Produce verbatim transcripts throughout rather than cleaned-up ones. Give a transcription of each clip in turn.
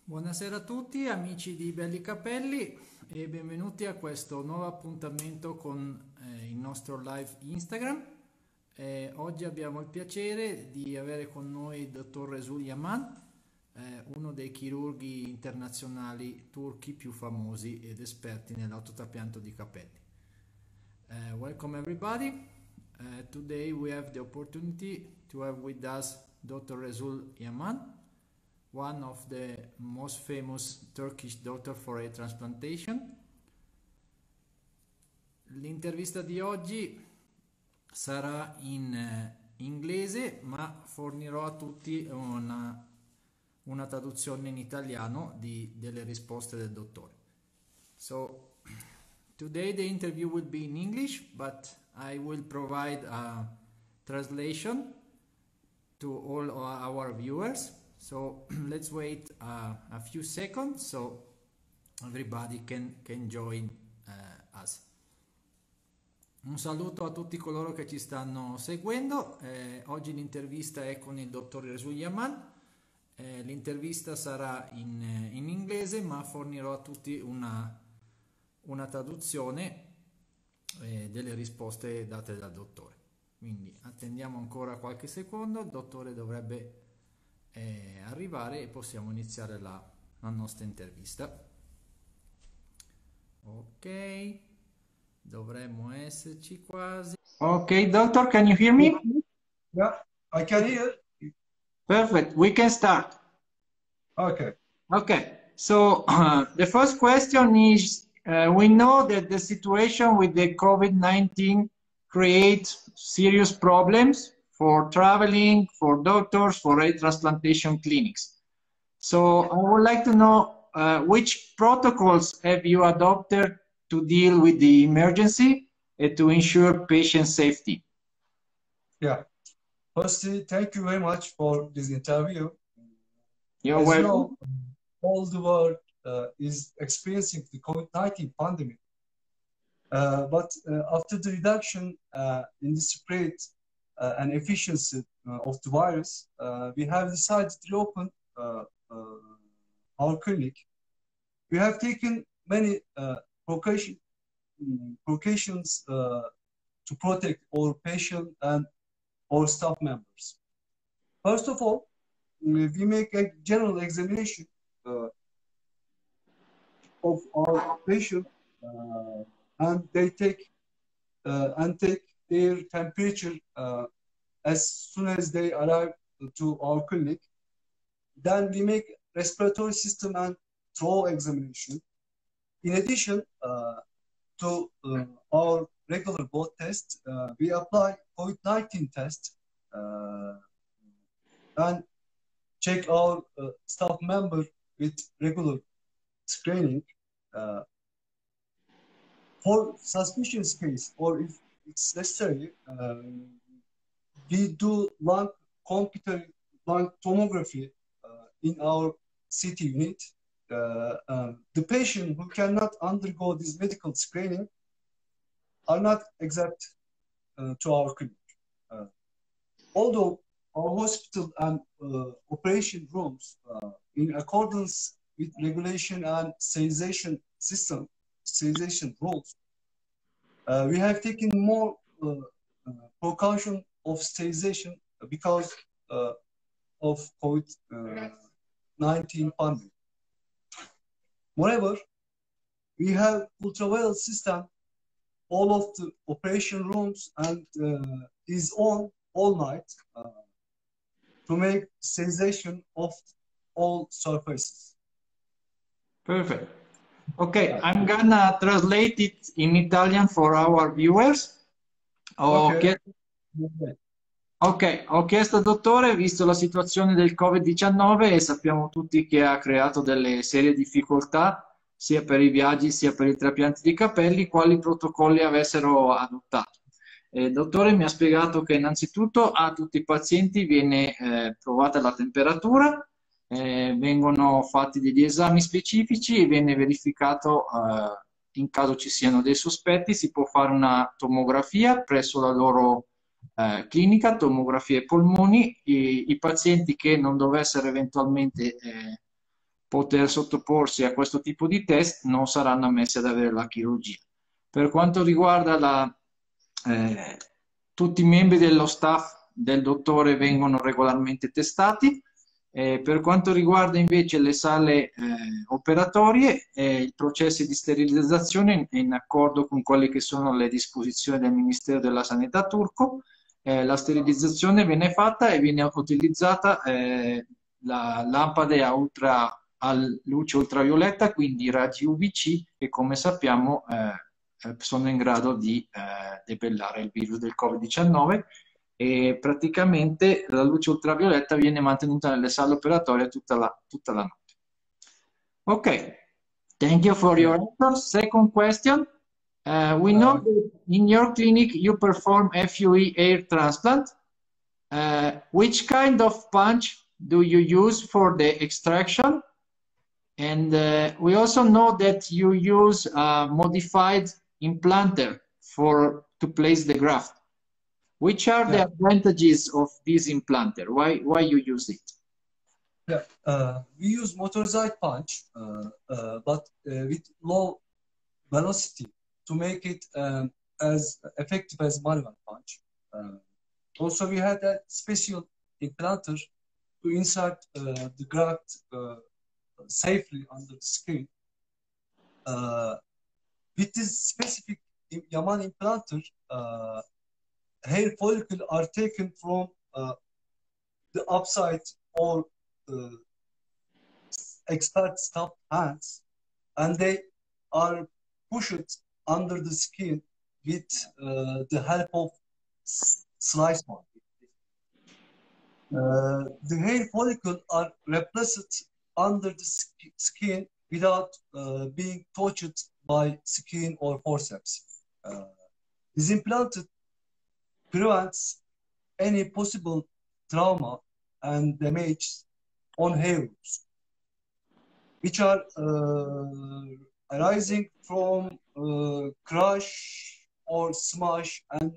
Buonasera a tutti amici di Belli Capelli e benvenuti a questo nuovo appuntamento con eh, il nostro live Instagram. Eh, oggi abbiamo il piacere di avere con noi il dottor Resul Yaman, eh, uno dei chirurghi internazionali turchi più famosi ed esperti nell'autotrapianto di capelli. Uh, welcome everybody. Uh, today we have the opportunity to have with us doctor Resul Yaman, one of the most famous Turkish doctor for hair transplantation. L'intervista di oggi sarà in eh, inglese, ma fornirò a tutti una, una traduzione in italiano di, delle risposte del dottore. So, today the interview will be in English, but I will provide a translation to all our viewers. So let's wait uh, a few seconds so everybody can, can join uh, us. Un saluto a tutti coloro che ci stanno seguendo. Eh, oggi l'intervista è con il dottor Resul Yaman. Eh, l'intervista sarà in, in inglese, ma fornirò a tutti una, una traduzione eh, delle risposte date dal dottore. Quindi attendiamo ancora qualche secondo, il dottore dovrebbe eh, arrivare e possiamo iniziare la, la nostra intervista. Ok, dovremmo esserci quasi. Ok, doctor, can you hear me? Yeah, I can hear. Perfect, we can start. Okay. Okay, so uh, the first question is, uh, we know that the situation with the COVID nineteen creates serious problems for traveling, for doctors, for hair transplantation clinics. So I would like to know uh, which protocols have you adopted to deal with the emergency and to ensure patient safety? Yeah. Firstly, thank you very much for this interview. You're As welcome. you know, all the world uh, is experiencing the COVID nineteen pandemic. Uh, but uh, after the reduction uh, in the spread uh, and efficiency uh, of the virus, uh, we have decided to reopen uh, uh, our clinic. We have taken many uh, precaution, precautions uh, to protect our patient and our staff members. First of all, we make a general examination uh, of our patient, uh, and they take uh, and take their temperature uh, as soon as they arrive to our clinic. Then we make respiratory system and throat examination. In addition uh, to uh, our regular blood test, uh, we apply COVID nineteen test uh, and check our uh, staff member with regular screening. Uh, for suspicious case, or if it's necessary, uh, we do lung computer lung tomography uh, in our C T unit. Uh, uh, the patient who cannot undergo this medical screening are not exempt uh, to our clinic. Uh, although our hospital and uh, operation rooms, uh, in accordance with regulation and sterilization system, sterilization rules, uh, we have taken more uh, uh, precaution of sterilization because uh, of COVID nineteen pandemic. Moreover, we have ultraviolet system. All of the operation rooms and uh, is on all night uh, to make sterilization of all surfaces. Perfect. Okay, I'm gonna translate it in Italian for our viewers. Ho Okay. chiesto... ok, ho chiesto al dottore, visto la situazione del Covid diciannove, e sappiamo tutti che ha creato delle serie difficoltà sia per i viaggi sia per i trapianti di capelli, quali protocolli avessero adottato. Il dottore mi ha spiegato che innanzitutto a tutti i pazienti viene eh, provata la temperatura, eh, vengono fatti degli esami specifici e viene verificato, eh, in caso ci siano dei sospetti, si può fare una tomografia presso la loro eh, clinica, tomografia ai polmoni. I, i pazienti che non dovessero eventualmente eh, poter sottoporsi a questo tipo di test non saranno ammessi ad avere la chirurgia. Per quanto riguarda la, eh, tutti i membri dello staff del dottore vengono regolarmente testati. Eh, per quanto riguarda invece le sale eh, operatorie, eh, i processi di sterilizzazione è in accordo con quelle che sono le disposizioni del Ministero della Sanità turco. Eh, la sterilizzazione viene fatta e viene utilizzata eh, la lampade a, ultra, a luce ultravioletta, quindi raggi U V C, che come sappiamo eh, sono in grado di eh, debellare il virus del Covid diciannove. E praticamente la luce ultravioletta viene mantenuta nelle sale operatorie tutta la, tutta la notte. Ok, thank you for your answer. Second question. Uh, we know that in your clinic you perform F U E air transplant. Uh, which kind of punch do you use for the extraction? And uh, we also know that you use a modified implanter for to place the graft. Which are the Yeah. advantages of this implanter? Why why you use it? Yeah, uh, we use motorized punch, uh, uh, but uh, with low velocity to make it um, as effective as manual punch. Uh, also, we had a special implanter to insert uh, the graft uh, safely under the skin. Uh, with this specific Yaman implanter, uh, hair follicles are taken from uh, the upside or uh, expert staff hands, and they are pushed under the skin with uh, the help of slice mark. Uh, the hair follicles are replaced under the sk skin without uh, being touched by skin or forceps. Uh, this implant prevents any possible trauma and damage on hair roots, which are uh, arising from uh, crush or smash, and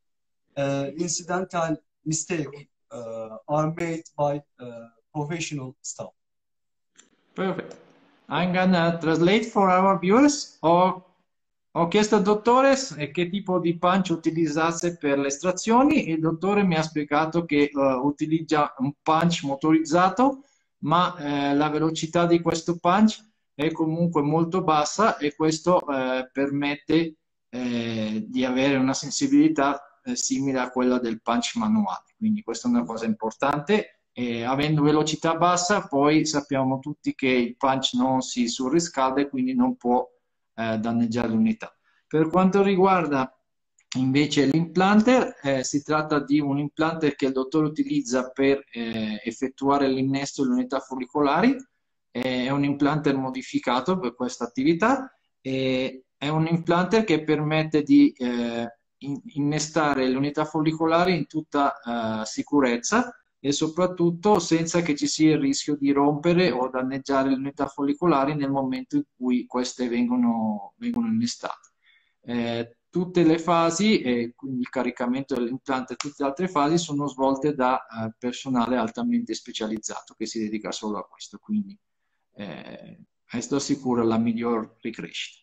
uh, incidental mistake uh, are made by uh, professional staff. Perfect. I'm gonna translate for our viewers. Ho, ho chiesto al dottore che tipo di punch utilizzasse per le estrazioni e il dottore mi ha spiegato che uh, utilizza un punch motorizzato, ma eh, la velocità di questo punch è comunque molto bassa e questo eh, permette eh, di avere una sensibilità eh, simile a quella del punch manuale. Quindi questa è una cosa importante. E avendo velocità bassa, poi sappiamo tutti che il punch non si surriscalda e quindi non può eh, danneggiare l'unità. Per quanto riguarda invece l'implanter, eh, si tratta di un implanter che il dottore utilizza per eh, effettuare l'innesto delle unità follicolari. Eh, è un implanter modificato per questa attività e è un implanter che permette di eh, in innestare le unità follicolari in tutta uh, sicurezza e soprattutto senza che ci sia il rischio di rompere o danneggiare le unità follicolari nel momento in cui queste vengono, vengono innestate. Eh, tutte le fasi, e quindi il caricamento dell'implante e tutte le altre fasi, sono svolte da eh, personale altamente specializzato che si dedica solo a questo, quindi eh, questo assicura la miglior ricrescita.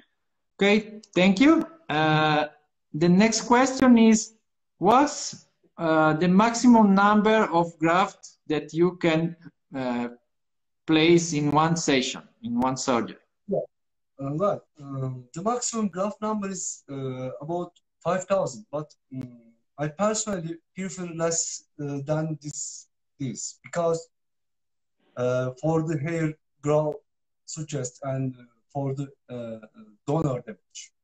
Ok, thank you. Uh, the next question is, what's Uh, the maximum number of grafts that you can uh, place in one session, in one surgery? Yeah, uh, right. Um, the maximum graft number is uh, about five thousand, but um, I personally prefer less uh, than this, this because uh, for the hair growth suggest and for the uh, donor damage.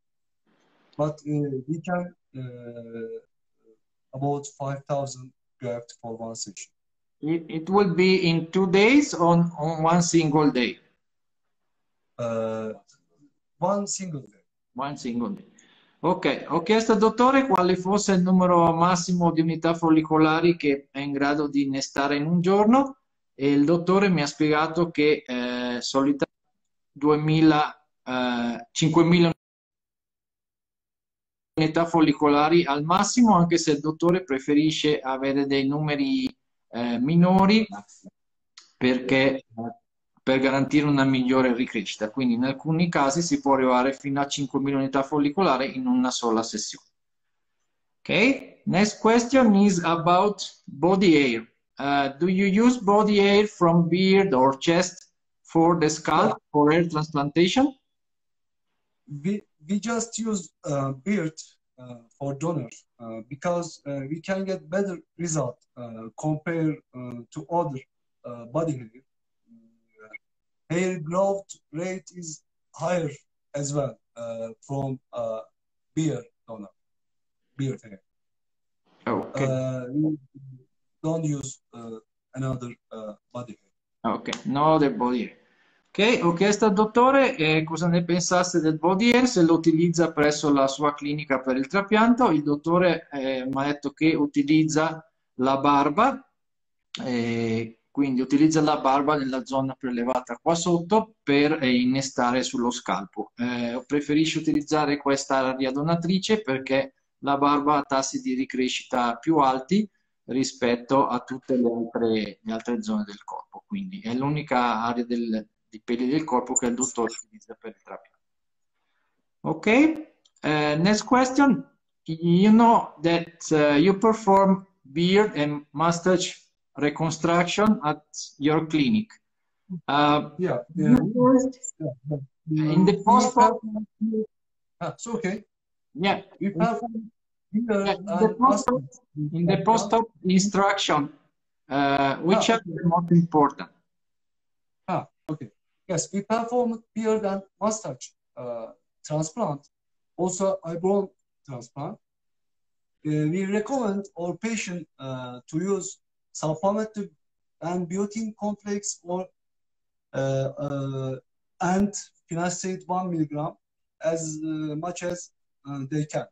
But uh, we can uh, about five thousand grafts for one session. It, it will be in two days on, on one single day? Uh, one single day. One single day. Ok, ho chiesto al dottore quale fosse il numero massimo di unità follicolari che è in grado di innestare in un giorno e il dottore mi ha spiegato che eh, solitamente duemila, eh, cinquemila unità follicolari al massimo, anche se il dottore preferisce avere dei numeri eh, minori perché per garantire una migliore ricrescita. Quindi in alcuni casi si può arrivare fino a cinquemila unità follicolari in una sola sessione. Okay, next question is about body hair. Uh, do you use body hair from beard or chest for the scalp for hair transplantation? We, we just use uh, beard uh, for donors uh, because uh, we can get better result uh, compared uh, to other uh, body hair. Uh, hair growth rate is higher as well uh, from uh, beard donor, beard hair. Okay. Uh, we don't use uh, another uh, body hair. Ok, no del body hair. Ok, ho chiesto al dottore eh, cosa ne pensasse del body hair, se lo utilizza presso la sua clinica per il trapianto. Il dottore eh, mi ha detto che utilizza la barba, eh, quindi utilizza la barba nella zona prelevata qua sotto per eh, innestare sullo scalpo. Eh, preferisce utilizzare questa area donatrice perché la barba ha tassi di ricrescita più alti rispetto a tutte le altre, le altre zone del corpo, quindi è l'unica area del, dei peli del corpo che il dottore utilizza per il trapianto. Ok, uh, next question. You know that uh, you perform beard and mustache reconstruction at your clinic. Uh, yeah, yeah. yeah. In the post ah, it's okay. Yeah. We perform Yeah, in the post-op in the post-op instruction, uh, which ah, are the most important? Ah, okay. Yes, we perform beard and mustache uh, transplant, also eyebrow transplant. Uh, we recommend our patient uh, to use sulfamethyl and biotin complex or uh, uh, and finasteride one milligram as uh, much as uh, they can.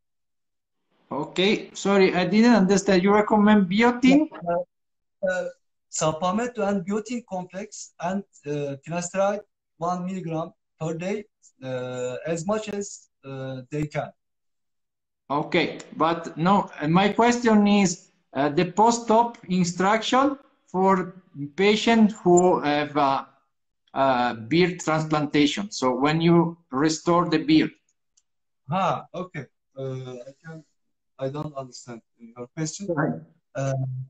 Okay, sorry, I didn't understand. You recommend biotin? Uh, uh, sulfamethyl and biotin complex and uh, finasteride one milligram per day uh, as much as uh, they can. Okay, but no, my question is uh, the post-op instruction for patients who have a, a beard transplantation. So when you restore the beard. Ah, okay. Uh, I can. I don't understand your question. Right. Uh,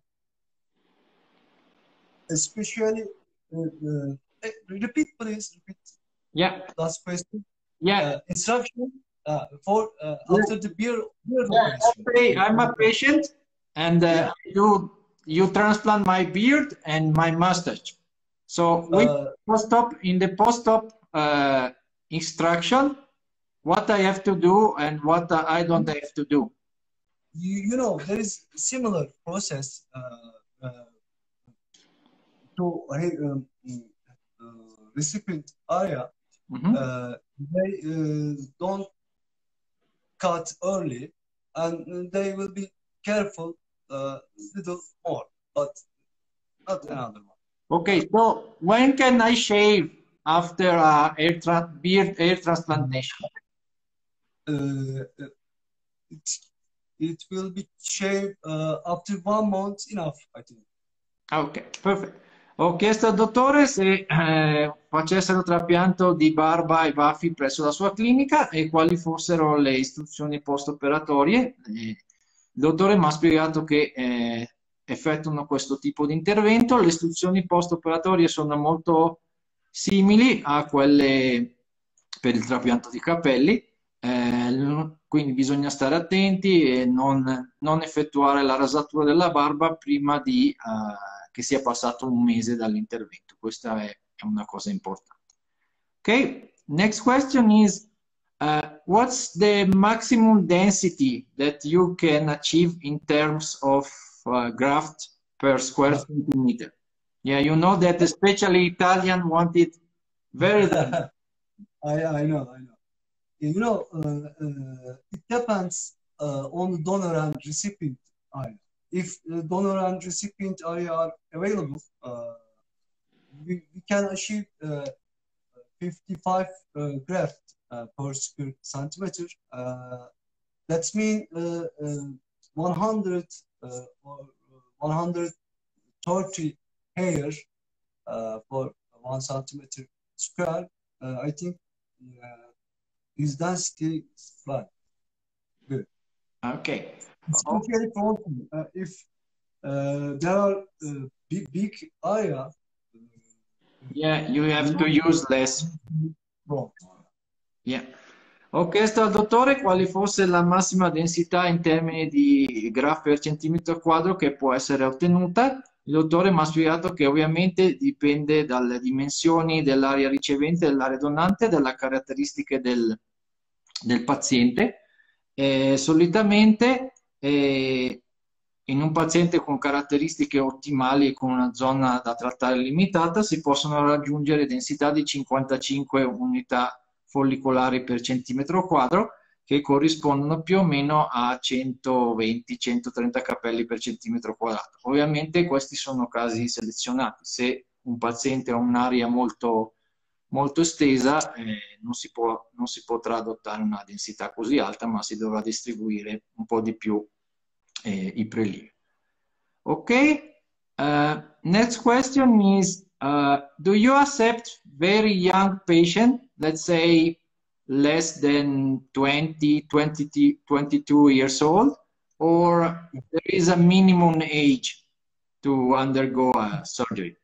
especially, uh, uh, repeat, please. Repeat. Yeah. Last question. Yeah. Uh, instruction uh, for uh, Yeah. after the beard. beard Yeah, operation. I'm a patient, and uh, you you transplant my beard and my mustache. So with Uh, post-op in the post-op uh, instruction, what I have to do and what I don't have to do. you, you know, there is similar process uh, uh, to um, uh, recipient area. Mm-hmm. Uh, they uh, don't cut early, and they will be careful a uh, little more, but not another one. Okay, so when can I shave after uh, hair tra beard hair transplantation? Uh, it, it will be shaved uh, after one month enough, I think. Ok, perfetto. Ho chiesto al dottore se eh, facessero trapianto di barba e baffi presso la sua clinica e quali fossero le istruzioni post-operatorie. Il dottore mi ha spiegato che eh, effettuano questo tipo di intervento. Le istruzioni post-operatorie sono molto simili a quelle per il trapianto di capelli. Eh, quindi bisogna stare attenti e non, non effettuare la rasatura della barba prima di eh, che sia passato un mese dall'intervento. Questa è, è una cosa importante. Ok, next question is uh, what's the maximum density that you can achieve in terms of uh, graft per square centimeter? Yeah, you know that especially Italian want it very dense. I, I know, I know. You know, uh, uh, it depends uh, on the donor and recipient area. If the donor and recipient area are available, uh, we, we can achieve uh, fifty-five uh, graft uh, per square centimeter. Uh, that means uh, uh, one hundred uh, or one hundred thirty hair uh, for one centimeter square, uh, I think uh, his density is fine. Good. Okay. Especially for uh, if uh, there are uh, big, big area. Yeah, you have to use less. Wrong. Yeah. Ho chiesto al dottore quale fosse la massima densità in termini di graph per centimetro quadro che può essere ottenuta. Il dottore mi ha spiegato che ovviamente dipende dalle dimensioni dell'area ricevente, dell'area donante, dalle caratteristiche del, del paziente. Eh, solitamente eh, in un paziente con caratteristiche ottimali e con una zona da trattare limitata si possono raggiungere densità di cinquantacinque unità follicolari per centimetro quadro, che corrispondono più o meno a centoventi centotrenta capelli per centimetro quadrato. Ovviamente questi sono casi selezionati. Se un paziente ha un'area molto, molto estesa, eh, non, si può, non si potrà adottare una densità così alta, ma si dovrà distribuire un po' di più eh, i prelievi. Ok, uh, next question is, uh, do you accept very young patient, let's say less than twenty, twenty, twenty-two years old, or there is a minimum age to undergo a surgery?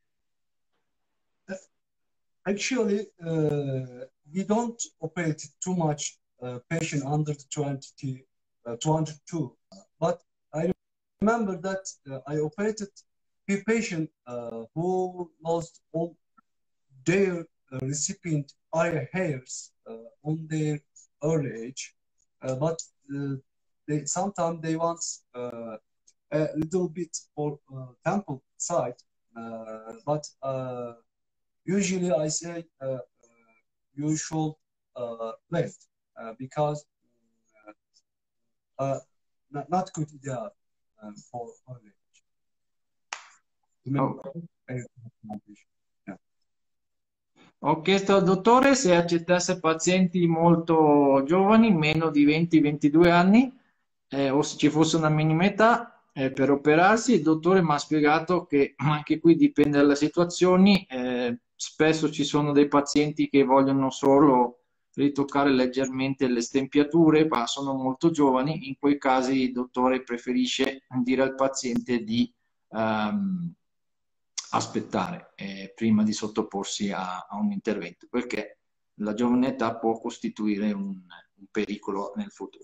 Actually, uh, we don't operate too much uh, patient under twenty, uh, twenty-two, but I remember that uh, I operated a patient uh, who lost all their uh, recipient eye hairs uh, on their early age, uh, but uh, they sometimes they want uh, a little bit for uh, temple side, uh, but uh, usually I say uh, uh, you should uh, left uh, because uh, uh, not, not good idea uh, for early age. Remember, Okay. yeah. Ho chiesto al dottore se accettasse pazienti molto giovani, meno di venti ventidue anni, eh, o se ci fosse una minima età eh, per operarsi. Il dottore mi ha spiegato che anche qui dipende dalle situazioni. Eh, spesso ci sono dei pazienti che vogliono solo ritoccare leggermente le stempiature, ma sono molto giovani. In quei casi il dottore preferisce dire al paziente di um, aspettare eh, prima di sottoporsi a, a un intervento, perché la giovane età può costituire un, un pericolo nel futuro.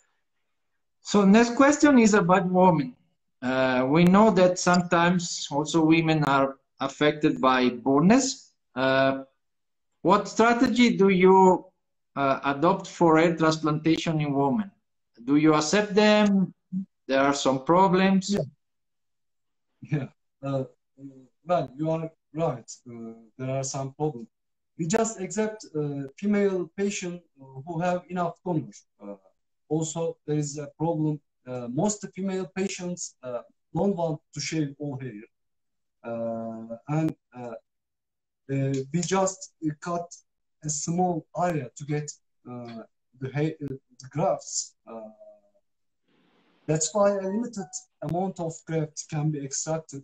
So next question is about women. Uh, we know that sometimes also women are affected by baldness. Uh, what strategy do you uh, adopt for hair transplantation in women? Do you accept them? There are some problems. Yeah. Yeah. Uh, well, you are right. Uh, there are some problems. We just accept uh, female patients who have enough donors. Uh, also, there is a problem. Uh, most female patients uh, don't want to shave all hair, uh, and uh, uh, we just cut a small area to get uh, the hair, uh, the grafts. Uh, that's why a limited amount of graft can be extracted.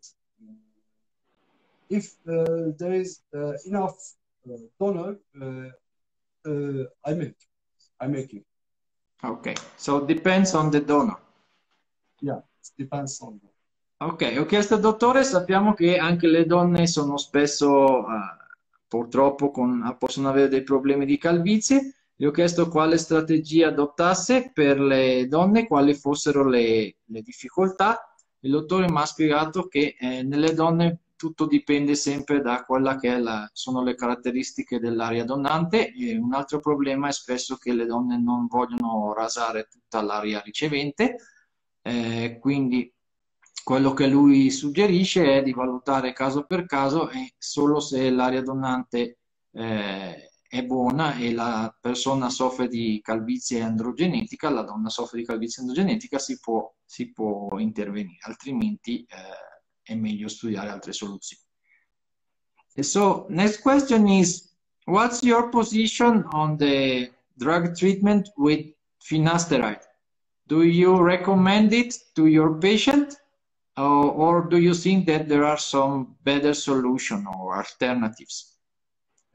If uh, there is uh, enough uh, donor, uh, uh, I make, I make it. Okay, so it depends on the donor. Yeah, it depends on them. Ok, ho chiesto al dottore, sappiamo che anche le donne sono spesso, uh, purtroppo, con, possono avere dei problemi di calvizie. Gli ho chiesto quale strategia adottasse per le donne, quali fossero le, le difficoltà. Il dottore mi ha spiegato che eh, nelle donne tutto dipende sempre da quella che è la, sono le caratteristiche dell'area donante. E un altro problema è spesso che le donne non vogliono rasare tutta l'area ricevente, eh, quindi quello che lui suggerisce è di valutare caso per caso e solo se l'area donante eh, è buona e la persona soffre di calvizie androgenetica, la donna soffre di calvizie androgenetica, si può, si può intervenire, altrimenti eh, è meglio studiare altre soluzioni. And so, next question is, what's your position on the drug treatment with finasteride? Do you recommend it to your patient? Uh, or do you think that there are some better solutions or alternatives?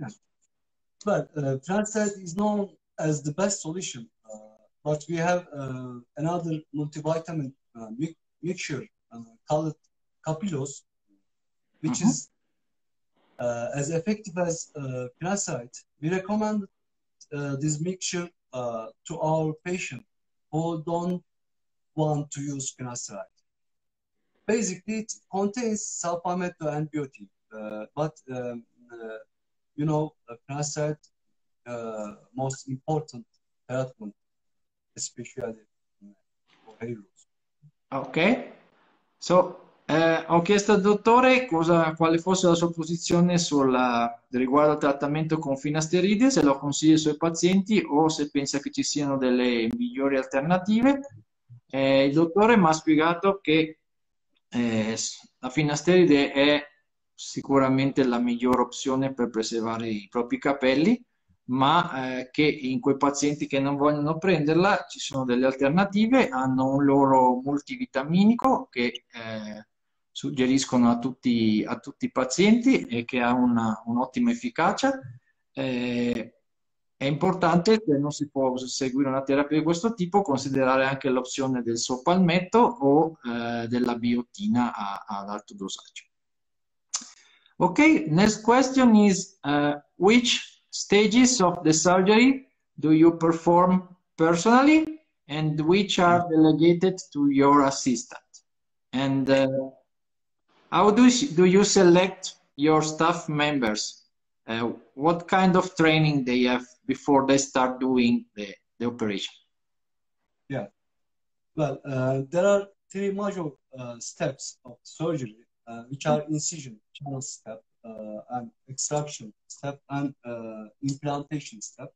Yes. Well, uh, Transat is known as the best solution, uh, but we have uh, another multivitamin uh, mi mixture uh, called Capillos, which Mhm. is uh, as effective as uh, Pinacyte. We recommend uh, this mixture uh, to our patients who don't want to use Pinacyte. Basically, it contains sulfamethyl and biotin, uh, but um, uh, you know, uh, Pinacyte uh, most important treatment, especially for hair loss. Ok. So, eh, ho chiesto al dottore cosa, quale fosse la sua posizione sulla, riguardo al trattamento con finasteride, se lo consiglia ai suoi pazienti o se pensa che ci siano delle migliori alternative. Eh, il dottore mi ha spiegato che eh, la finasteride è sicuramente la migliore opzione per preservare i propri capelli, ma eh, che in quei pazienti che non vogliono prenderla ci sono delle alternative, hanno un loro multivitaminico che eh, suggeriscono a tutti, a tutti i pazienti e che ha una- un'ottima efficacia. Eh, è importante, se non si può seguire una terapia di questo tipo, considerare anche l'opzione del soppalmetto o eh, della biotina a- ad alto dosaggio. Okay, next question is uh, which stages of the surgery do you perform personally and which are delegated to your assistant? And uh, how do you, do you select your staff members? Uh, what kind of training they have before they start doing the, the operation? Yeah. Well, uh, there are three major uh, steps of surgery, uh, which are incision, channel step, uh, and extraction step, and uh, implantation step.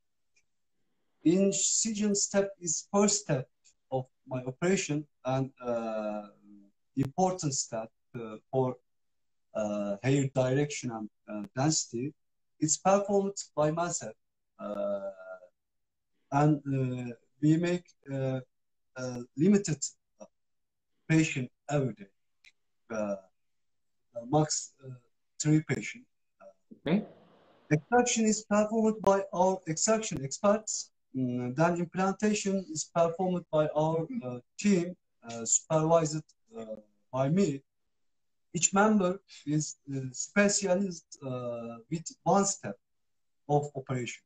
Incision step is first step of my operation and uh, important step uh, for uh, hair direction and uh, density. It's performed by myself, uh, and uh, we make uh, uh, limited patient every day, uh, max uh, three patients. Okay. Extraction is performed by our extraction experts. Mm, then implantation is performed by our uh, team, uh, supervised uh, by me. Each member is uh, specialist uh, with one step of operation.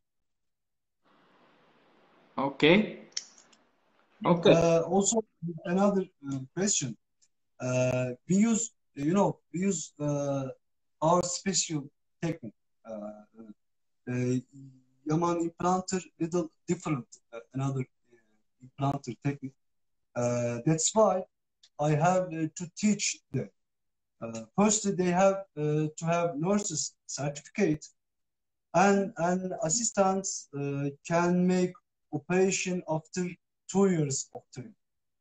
Okay. Okay. Uh, also, another uh, question. Uh, we use, you know, we use uh, our special technique. Uh, uh, Yaman implanter, little different, uh, another uh, implanter technique. Uh, that's why I have uh, to teach them. Uh, first, they have uh, to have nurses certificate, and and assistants uh, can make operation after two years of training.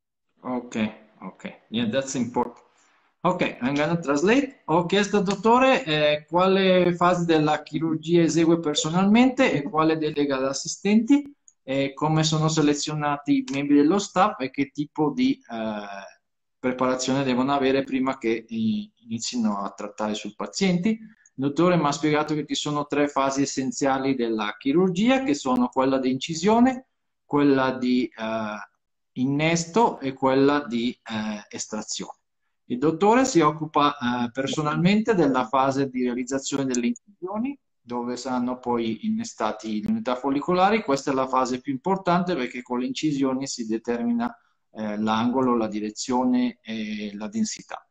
Ok, ok, yeah, that's important. Ok, I'm gonna translate. Ho chiesto al dottore eh, quale fase della chirurgia esegue personalmente e quale delega ad assistenti, e come sono selezionati i membri dello staff e che tipo di eh, preparazione devono avere prima che i- inizino a trattare sui pazienti. Il dottore mi ha spiegato che ci sono tre fasi essenziali della chirurgia, che sono quella di incisione, quella di eh, innesto e quella di eh, estrazione. Il dottore si occupa eh, personalmente della fase di realizzazione delle incisioni, dove saranno poi innestati le unità follicolari. Questa è la fase più importante perché con le incisioni si determina eh, l'angolo, la direzione e la densità.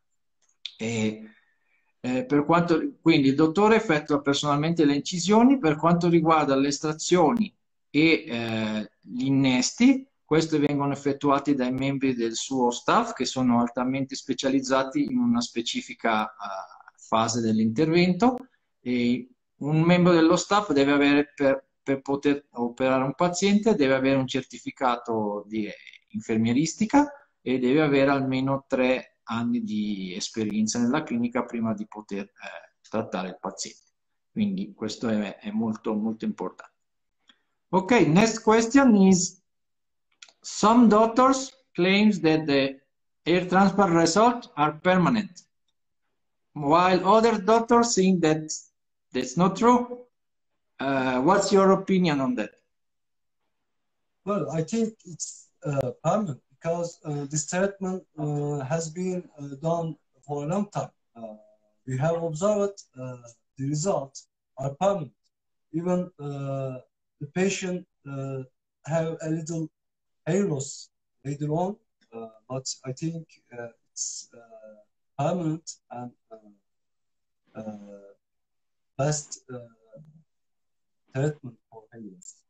E, eh, per quanto, quindi il dottore effettua personalmente le incisioni. Per quanto riguarda le estrazioni e eh, gli innesti, questi vengono effettuati dai membri del suo staff che sono altamente specializzati in una specifica uh, fase dell'intervento, e un membro dello staff deve avere, per, per poter operare un paziente, deve avere un certificato di infermieristica e deve avere almeno tre anni di esperienza nella clinica prima di poter eh, trattare il paziente. Quindi questo è, è molto, molto importante. Ok, next question is, some doctors claims that the hair transplant results are permanent, while other doctors think that that's not true. Uh, what's your opinion on that? Well, I think it's uh, permanent because uh, this treatment uh, has been uh, done for a long time. Uh, we have observed uh, the results are permanent. Even uh, the patient uh, have a little hair loss later on, uh, but I think uh, it's uh, permanent and uh, uh, best uh, treatment for hair loss.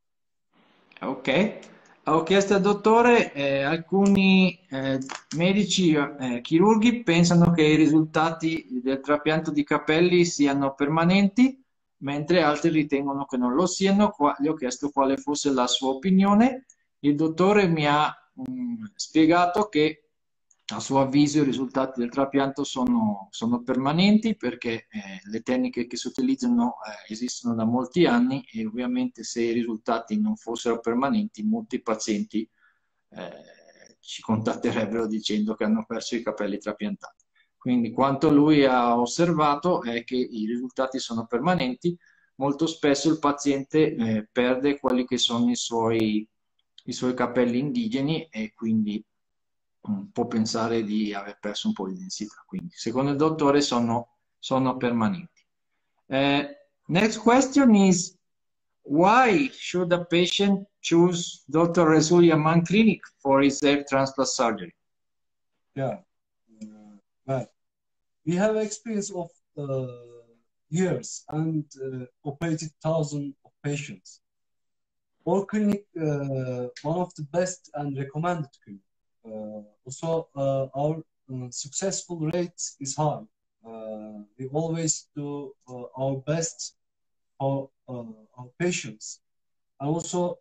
Ok, ho chiesto al dottore, eh, alcuni eh, medici eh, chirurghi pensano che i risultati del trapianto di capelli siano permanenti, mentre altri ritengono che non lo siano. Qua, gli ho chiesto quale fosse la sua opinione. Il dottore mi ha mh, spiegato che a suo avviso i risultati del trapianto sono, sono permanenti perché eh, le tecniche che si utilizzano eh, esistono da molti anni e ovviamente se i risultati non fossero permanenti molti pazienti eh, ci contatterebbero dicendo che hanno perso i capelli trapiantati. Quindi quanto lui ha osservato è che i risultati sono permanenti, molto spesso il paziente eh, perde quelli che sono i suoi, i suoi capelli indigeni e quindi può pensare di aver perso un po' di densità. Quindi, secondo il dottore, sono, sono permanenti. Uh, next question is, why should a patient choose Doctor Resul Yaman Clinic for his hair transplant surgery? Yeah, uh, well, we have experience of uh, years and uh, operated thousands of patients. Our clinic, uh, one of the best and recommended clinic. Uh, also, uh, our uh, successful rate is high. Uh, we always do uh, our best for uh, our patients. And also,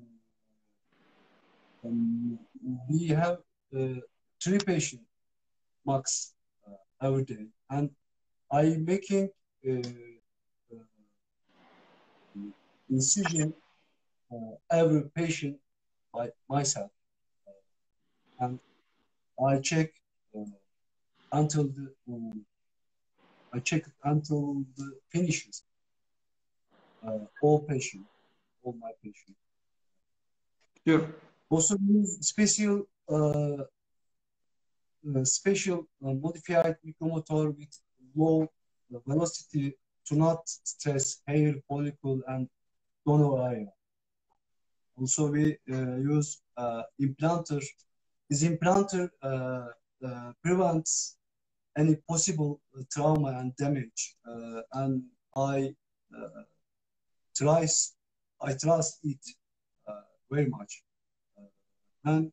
um, we have uh, three patients max uh, every day, and I making uh, uh, incision uh, every patient by myself, uh, and I check uh, until the um, I check until the finishes. Uh, all patients, all my patients. Sure. Also use special uh, uh, special uh, modified micromotor with low velocity to not stress hair follicle and donor area. Also, we uh, use uh, implanter. This implanter uh, uh, prevents any possible trauma and damage, uh, and I uh, trust I trust it uh, very much. Uh, and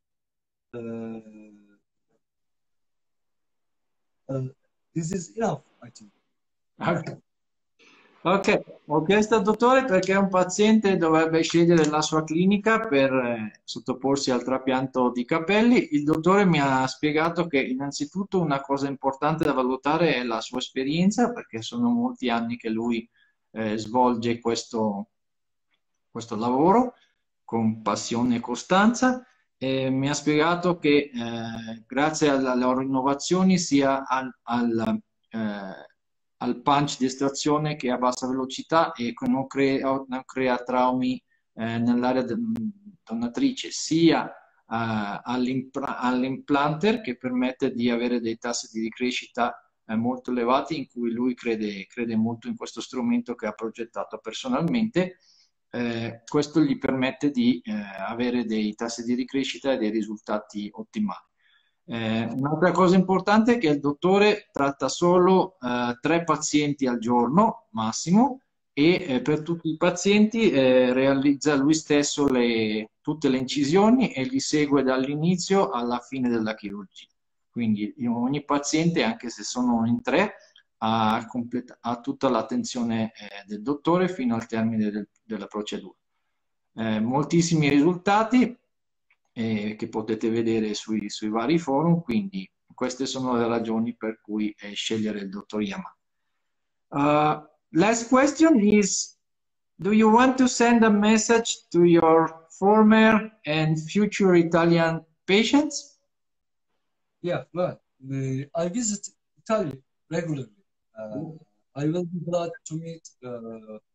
uh, uh, this is enough, I think. Okay. Ok, ho chiesto al dottore perché un paziente dovrebbe scegliere la sua clinica per eh, sottoporsi al trapianto di capelli. Il dottore mi ha spiegato che innanzitutto una cosa importante da valutare è la sua esperienza, perché sono molti anni che lui eh, svolge questo, questo lavoro con passione e costanza. E mi ha spiegato che eh, grazie alle loro innovazioni sia al, al eh, al punch di estrazione che è a bassa velocità e che non crea, non crea traumi eh, nell'area donatrice, sia eh, all'implanter che permette di avere dei tassi di ricrescita eh, molto elevati, in cui lui crede, crede molto in questo strumento che ha progettato personalmente. Eh, questo gli permette di eh, avere dei tassi di ricrescita e dei risultati ottimali. Eh, un'altra cosa importante è che il dottore tratta solo eh, tre pazienti al giorno massimo e eh, per tutti i pazienti eh, realizza lui stesso le, tutte le incisioni e li segue dall'inizio alla fine della chirurgia. Quindi ogni paziente, anche se sono in tre, ha, ha tutta l'attenzione eh, del dottore fino al termine del, della procedura. Eh, moltissimi risultati eh, che potete vedere sui, sui vari forum, quindi queste sono le ragioni per cui eh, scegliere il dottor Yaman. Uh, last question is, do you want to send a message to your former and future Italian patients? Yeah, well, uh, I visit Italy regularly. Uh, I will be glad to meet uh,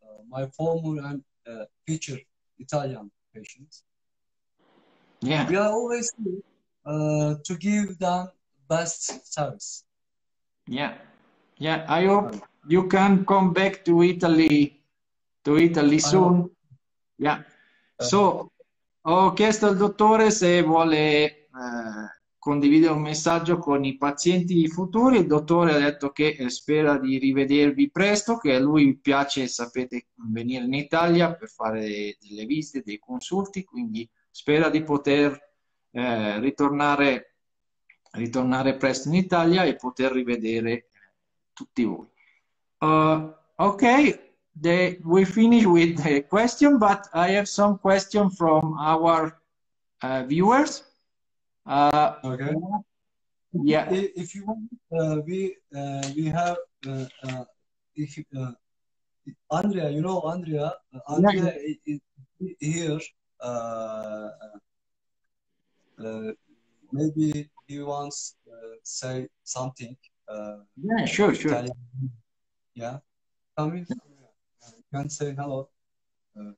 uh, my former and uh, future Italian patients. Yeah. We are always here uh, to give them best service. Yeah, yeah. I hope you can come back to Italy, to Italy I hope. soon. Yeah. Uh, So, ho chiesto al dottore se vuole eh, condividere un messaggio con i pazienti futuri. Il dottore ha detto che eh, spera di rivedervi presto, che a lui piace, sapete, venire in Italia per fare delle visite, dei consulti, quindi spera di poter eh, ritornare, ritornare presto in Italia e poter rivedere tutti voi. Uh, ok. The, we finish with the question, but I have some question from our uh, viewers. Uh, okay. yeah. If, if you want, uh, we uh, we have uh, uh, if uh, Andrea, you know Andrea, uh, Andrea Yeah. is, is here. Uh, uh, maybe he wants to uh, say something. Uh, Yeah, sure, sure. Italian. Yeah, come in. You can say hello. Uh,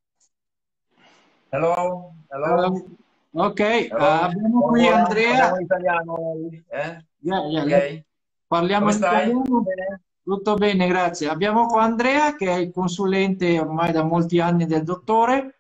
Hello, hello. Um, ok, Hello. uh, abbiamo qui Allora, Andrea. parliamo in italiano, eh? Yeah, yeah, Ok. parliamo Come in stai? italiano. Bene? Tutto bene, grazie. Abbiamo qua Andrea che è il consulente ormai da molti anni del dottore.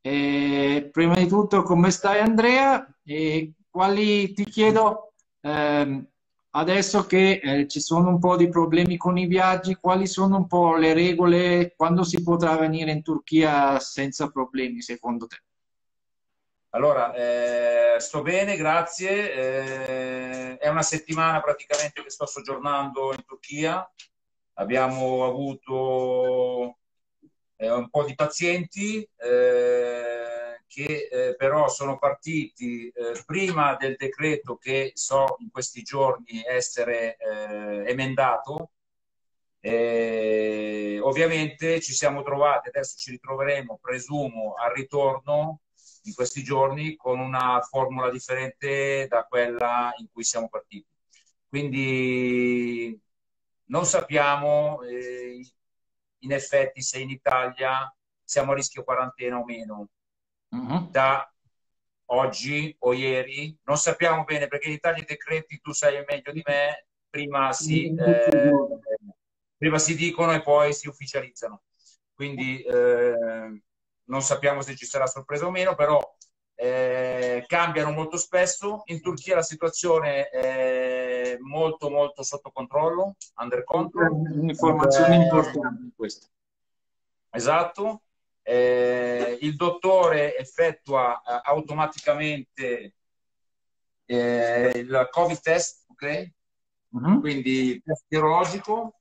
E prima di tutto, come stai Andrea? E quali ti chiedo ehm, adesso che eh, ci sono un po' di problemi con i viaggi, quali sono un po' le regole, quando si potrà venire in Turchia senza problemi secondo te? Allora, eh, sto bene, grazie. Eh, è una settimana praticamente che sto soggiornando in Turchia. Abbiamo avuto eh, un po' di pazienti eh, che eh, però sono partiti eh, prima del decreto che so in questi giorni essere eh, emendato. Eh, ovviamente ci siamo trovati, adesso ci ritroveremo, presumo, al ritorno in questi giorni con una formula differente da quella in cui siamo partiti. Quindi non sappiamo eh, in effetti se in Italia siamo a rischio quarantena o meno. Uh-huh. Da oggi o ieri non sappiamo bene, perché in Italia i decreti, tu sai meglio di me, prima si, eh, prima si dicono e poi si ufficializzano. Quindi eh, non sappiamo se ci sarà sorpresa o meno, però eh, cambiano molto spesso. In Turchia la situazione è molto molto sotto controllo, under control. Un'informazione importante questa. Esatto. Eh, il dottore effettua eh, automaticamente eh, il Covid test, ok? Uh-huh. Quindi test serologico.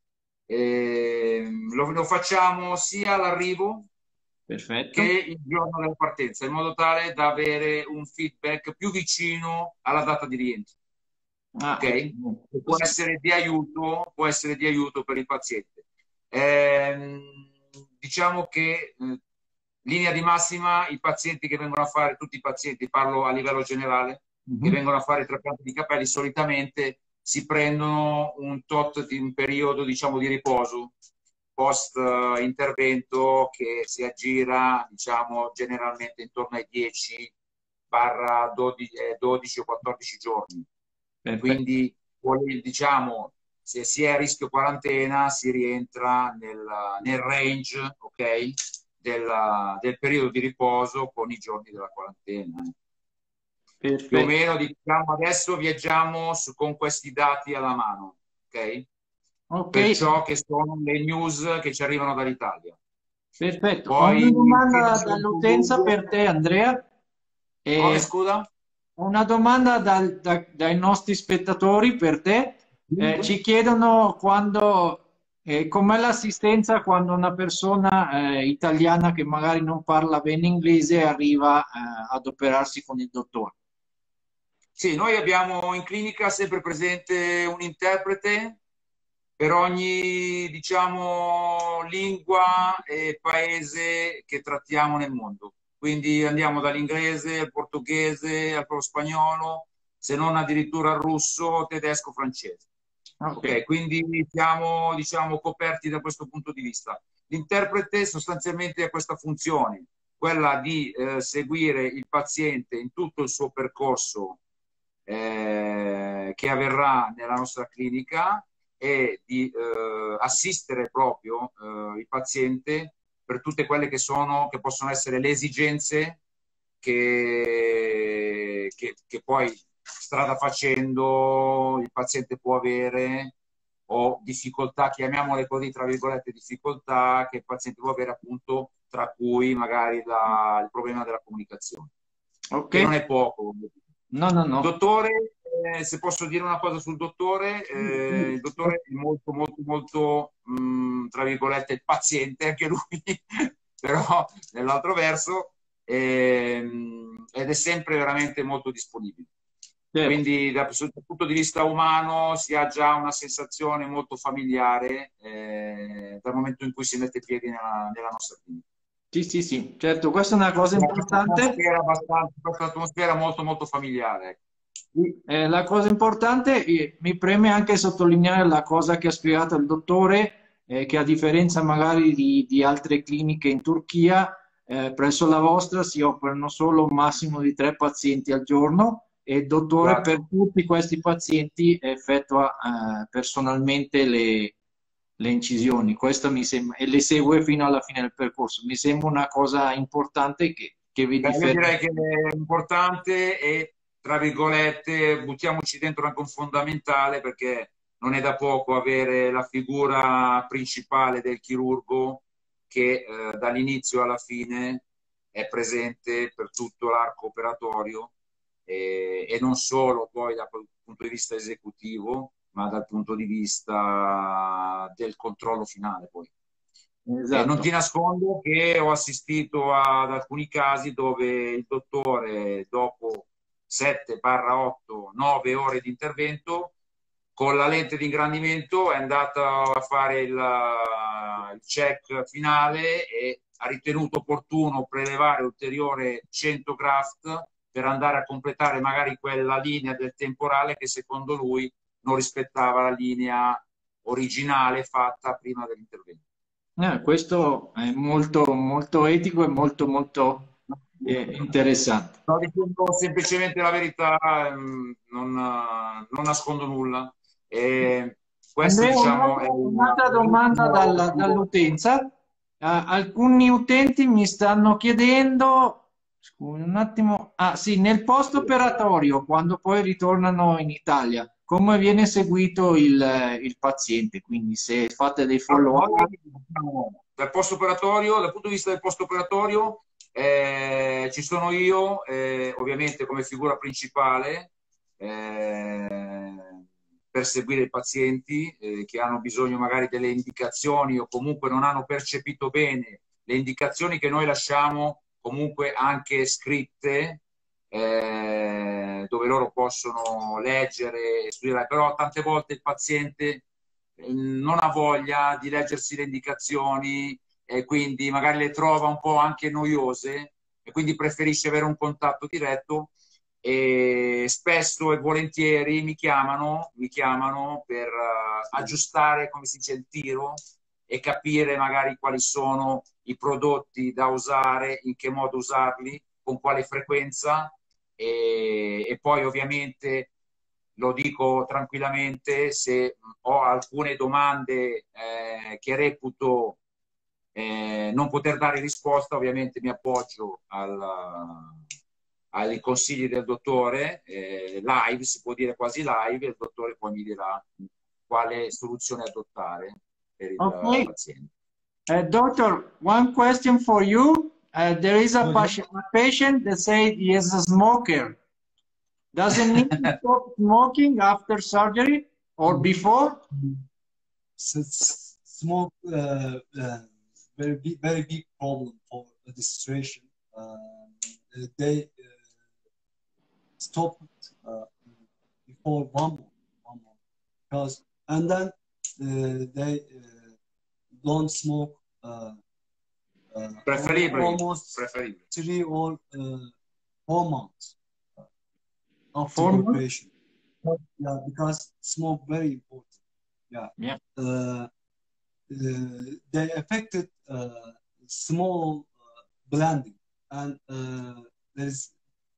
Eh, lo, lo facciamo sia all'arrivo Perfetto. che il giorno della partenza, in modo tale da avere un feedback più vicino alla data di rientro. Ah, ok? Può essere di aiuto, può essere di aiuto per il paziente. Eh, diciamo che eh, linea di massima i pazienti che vengono a fare, tutti i pazienti, parlo a livello generale, uh-huh. che vengono a fare trattamenti di capelli, solitamente si prendono un tot di un periodo, diciamo, di riposo post uh, intervento che si aggira, diciamo, generalmente intorno ai dieci dodici o quattordici giorni. Perfetto. Quindi, diciamo, se si è a rischio quarantena si rientra nel, nel range, ok, del, del periodo di riposo con i giorni della quarantena. Perfetto. Più o meno, diciamo, adesso viaggiamo su, con questi dati alla mano, ok? Ok. Perciò che sono le news che ci arrivano dall'Italia. Perfetto. Poi, ho una domanda dall'utenza per te, Andrea. E Come, scusa? Ho una domanda dal, da, dai nostri spettatori per te. Eh, ci chiedono quando, eh, com'è l'assistenza quando una persona eh, italiana che magari non parla bene inglese arriva eh, ad operarsi con il dottore. Sì, noi abbiamo in clinica sempre presente un interprete per ogni, diciamo, lingua e paese che trattiamo nel mondo. Quindi andiamo dall'inglese al portoghese al spagnolo, se non addirittura al russo, tedesco, francese. Okay. Ok, quindi siamo, diciamo, coperti da questo punto di vista. l'interprete sostanzialmente ha questa funzione, quella di eh, seguire il paziente in tutto il suo percorso eh, che avverrà nella nostra clinica e di eh, assistere proprio eh, il paziente per tutte quelle che sono, che possono essere le esigenze che, che, che poi strada facendo il paziente può avere, o difficoltà, chiamiamole così, tra virgolette, difficoltà che il paziente può avere, appunto, tra cui magari la, il problema della comunicazione, Ok. che non è poco. No, no, no. Dottore, eh, se posso dire una cosa sul dottore, eh, il dottore è molto, molto, molto, mh, tra virgolette, il paziente, anche lui, però nell'altro verso, ehm, ed è sempre veramente molto disponibile. Certo. Quindi dal punto di vista umano si ha già una sensazione molto familiare eh, dal momento in cui si mette piedi nella, nella nostra clinica. Sì, sì, sì, certo, questa è una cosa importante. Atmosfera abbastanza, questa atmosfera molto, molto familiare. Eh, la cosa importante, eh, mi preme anche sottolineare la cosa che ha spiegato il dottore, eh, che a differenza magari di, di altre cliniche in Turchia, eh, presso la vostra si operano solo un massimo di tre pazienti al giorno e il dottore Esatto. per tutti questi pazienti effettua eh, personalmente le, le incisioni. Questo mi sembra, e le segue fino alla fine del percorso. Mi sembra una cosa importante che, che vi Beh, io differenzia. direi che è importante e, tra virgolette, buttiamoci dentro anche un fondamentale, perché non è da poco avere la figura principale del chirurgo che eh, dall'inizio alla fine è presente per tutto l'arco operatorio e, e non solo poi dal punto di vista esecutivo, ma dal punto di vista del controllo finale poi. Eh, non Esatto. ti nascondo che ho assistito ad alcuni casi dove il dottore, dopo sette otto, nove ore di intervento, con la lente di ingrandimento è andato a fare il, il check finale e ha ritenuto opportuno prelevare ulteriore cento graft per andare a completare magari quella linea del temporale che secondo lui non rispettava la linea originale fatta prima dell'intervento. Eh, questo è molto, molto etico e molto, molto eh, interessante. Sto dicendo semplicemente la verità, ehm, non, eh, non nascondo nulla. E questo, Andrea, diciamo, è un'altra il- un'altra domanda dalla- dall'utenza. Eh, alcuni utenti mi stanno chiedendo, scusi un attimo, ah sì, nel post operatorio, quando poi ritornano in Italia, come viene seguito il, il paziente? Quindi se fate dei follow-up. Noi, diciamo, dal post operatorio, dal punto di vista del post operatorio, eh, ci sono io, eh, ovviamente come figura principale, eh, per seguire i pazienti eh, che hanno bisogno magari delle indicazioni o comunque non hanno percepito bene le indicazioni che noi lasciamo comunque anche scritte, eh, dove loro possono leggere e studiare, però tante volte il paziente non ha voglia di leggersi le indicazioni e quindi magari le trova un po' anche noiose e quindi preferisce avere un contatto diretto, e spesso e volentieri mi chiamano, mi chiamano per uh, aggiustare, come si dice, il tiro e capire magari quali sono i prodotti da usare, in che modo usarli, con quale frequenza e, e poi ovviamente lo dico tranquillamente, se ho alcune domande eh, che reputo eh, non poter dare risposta, ovviamente mi appoggio al, ai consigli del dottore, eh, live, si può dire quasi live, e il dottore poi mi dirà quale soluzione adottare per il Okay. paziente. Uh, doctor, one question for you. Uh, there is a, Mhm. patient, a patient that said he is a smoker. Does it need to stop smoking after surgery or before? S- s- Smoke, uh, uh, very big, very big problem for the situation. Uh, they uh, stopped uh, before one month, one month, because and then uh, they uh, don't smoke uh, uh, Preferibile, almost preferibile. three or uh, four months uh, after Four months? operation. Yeah, because smoke very important. Yeah. Yeah. Uh, uh, they affected uh, small uh, blending, and uh, this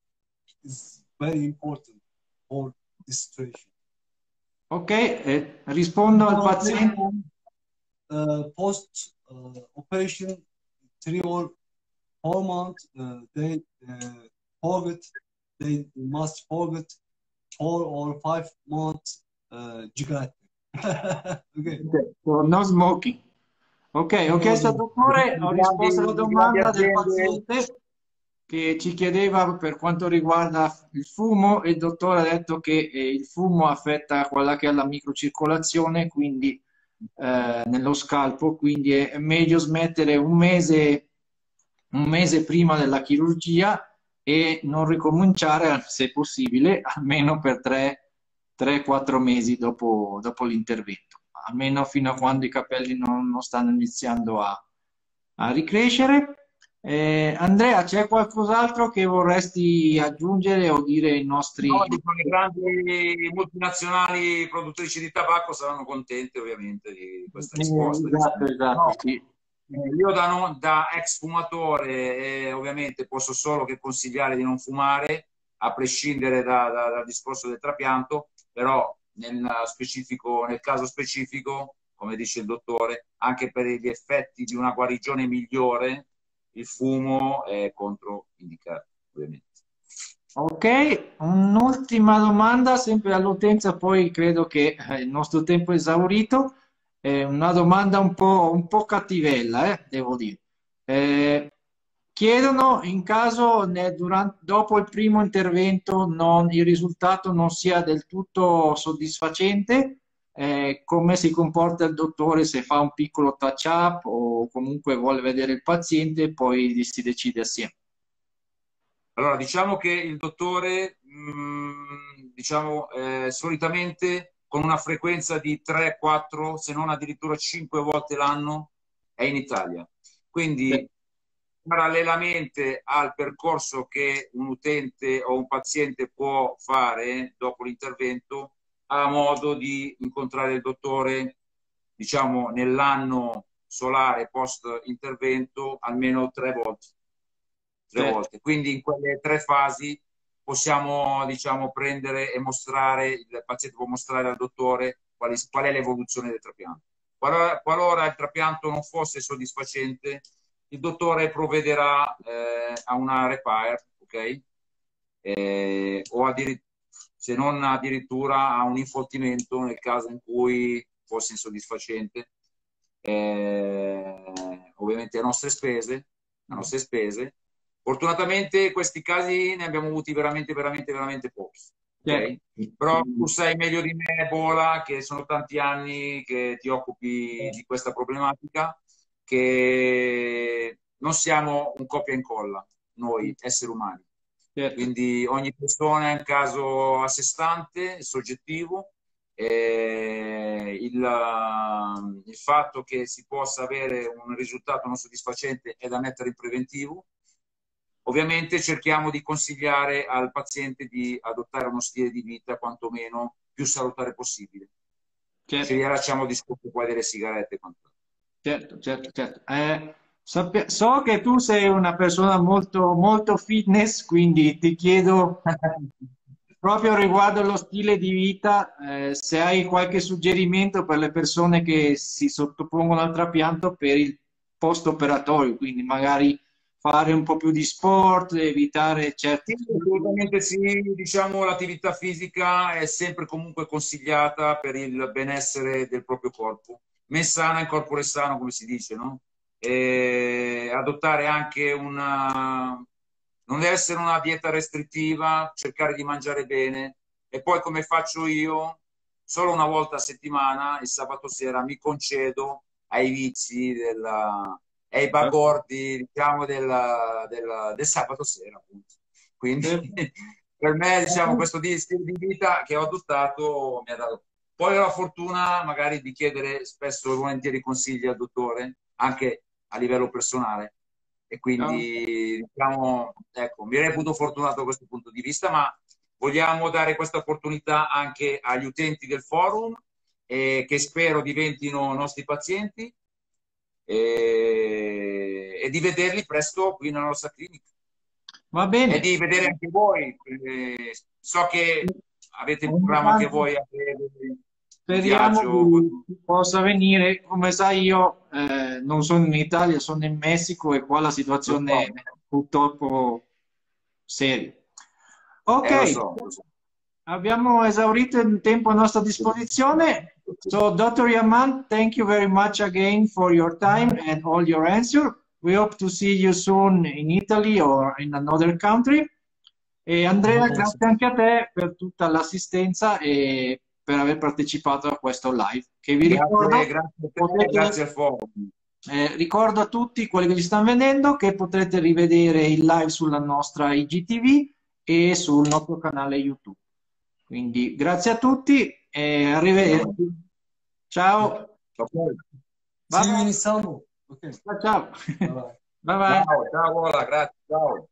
is very important for this situation. Ok, eh, rispondo al paziente. Uh, post uh, operation, three or four months, uh, they uh, forget, they must forget four or five months uh, cigarette. Okay. For no smoking. Ok, ho chiesto al dottore, ho risposto alla domanda del paziente che ci chiedeva per quanto riguarda il fumo, e il dottore ha detto che eh, il fumo affetta quella che è la microcircolazione, quindi eh, nello scalpo, quindi è meglio smettere un mese, un mese prima della chirurgia e non ricominciare, se possibile, almeno per tre quattro mesi dopo, dopo l'intervento, almeno fino a quando i capelli non, non stanno iniziando a, a ricrescere. Eh, Andrea, c'è qualcos'altro che vorresti aggiungere o dire ai nostri... No, dico, le grandi multinazionali produttrici di tabacco saranno contente ovviamente di questa risposta. Esatto, esatto, no, sì. Io da, no, da ex fumatore eh, ovviamente posso solo che consigliare di non fumare, a prescindere da, da, dal discorso del trapianto, però nel, specifico, nel caso specifico, come dice il dottore, anche per gli effetti di una guarigione migliore, il fumo è controindicato, ovviamente. Ok, un'ultima domanda sempre all'utenza, poi credo che eh, il nostro tempo è esaurito. È una domanda un po', un po' cattivella, eh, devo dire. Eh, chiedono in caso ne- durante, dopo il primo intervento non, il risultato non sia del tutto soddisfacente, eh, come si comporta il dottore se fa un piccolo touch-up o comunque vuole vedere il paziente e poi si decide assieme. Allora, diciamo che il dottore, mh, diciamo, eh, solitamente con una frequenza di tre quattro, se non addirittura cinque volte l'anno, è in Italia. Quindi, parallelamente al percorso che un utente o un paziente può fare dopo l'intervento, ha modo di incontrare il dottore, diciamo, nell'anno solare post-intervento almeno tre volte. Tre Certo. volte. Quindi in quelle tre fasi possiamo, diciamo, prendere e mostrare, il paziente può mostrare al dottore qual è, qual è l'evoluzione del trapianto. Qualora, qualora il trapianto non fosse soddisfacente, il dottore provvederà eh, a una repair, ok? Eh, o addirittura, se non addirittura a un infottimento nel caso in cui fosse insoddisfacente, eh, ovviamente a nostre spese, a nostre spese. Fortunatamente questi casi ne abbiamo avuti veramente, veramente, veramente pochi. Okay? Però tu sai meglio di me, Bola, che sono tanti anni che ti occupi di questa problematica, che non siamo un copia e incolla, noi esseri umani. Certo. Quindi ogni persona è un caso a sé stante, soggettivo. Eh, il, il fatto che si possa avere un risultato non soddisfacente è da mettere in preventivo. Ovviamente cerchiamo di consigliare al paziente di adottare uno stile di vita quantomeno più salutare possibile. Certo. Ci rilasciamo discorso poi delle sigarette. Certo, certo, certo. Eh, sappia- so che tu sei una persona molto, molto fitness, quindi ti chiedo proprio riguardo allo stile di vita, eh, se hai qualche suggerimento per le persone che si sottopongono al trapianto per il post-operatorio, quindi magari fare un po' più di sport, evitare certi... Sì, assolutamente sì, diciamo l'attività fisica è sempre comunque consigliata per il benessere del proprio corpo. Mens sana in corpore sano, come si dice, no? E adottare anche una... non deve essere una dieta restrittiva, cercare di mangiare bene e poi come faccio io, solo una volta a settimana, il sabato sera, mi concedo ai vizi della... e ai bagordi, diciamo, del, del, del sabato sera, appunto. Quindi per me, diciamo, questo stile di vita che ho adottato mi ha dato. Poi ho la fortuna magari di chiedere spesso e volentieri consigli al dottore, anche a livello personale. E quindi, diciamo, ecco, mi reputo fortunato da questo punto di vista, ma vogliamo dare questa opportunità anche agli utenti del forum, eh, che spero diventino nostri pazienti, e, e di vederli presto qui nella nostra clinica. Va bene. E di vedere anche voi. Eh, so che avete in programma anche voi a breve. Speriamo che possa venire. Come sai, io eh, non sono in Italia, sono in Messico e qua la situazione è purtroppo seria. Ok, eh, lo so, lo so. Abbiamo esaurito il tempo a nostra disposizione. So, doctor Yaman, thank you very much again for your time and all your answers. We hope to see you soon in Italy or in another country. E Andrea, grazie anche a te per tutta l'assistenza e per aver partecipato a questo live. Che vi grazie, ricordo, grazie, a te, potete, grazie al forum. Eh, ricordo a tutti quelli che ci stanno vedendo che potrete rivedere il live sulla nostra I G T V e sul nostro canale YouTube. Quindi grazie a tutti e arrivederci. Ciao. Okay. Bye See you bye. in Istanbul. Okay. Ciao. Ciao. Bye bye. Bye bye. Ciao, ciao, grazie, ciao.